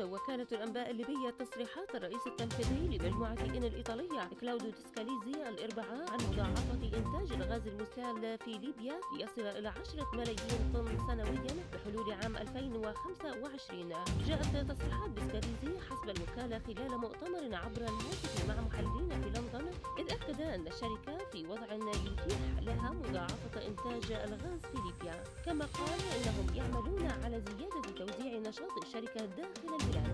وكالة الأنباء الليبية تصريحات الرئيس التنفيذي لمجموعة إن الإيطالية كلاوديو ديسكاليزي الأربعاء عن مضاعفة إنتاج الغاز المسال في ليبيا ليصل إلى 10 ملايين طن سنويا بحلول عام 2025. جاءت تصريحات ديسكاليزي حسب الوكالة خلال مؤتمر عبر الهاتف مع محللين في لندن، إذ أكد أن الشركة في وضع يتيح لها مضاعفة إنتاج الغاز في ليبيا، كما قال إنهم يعملون على زيادة توزيع نشاط الشركة داخل البلاد.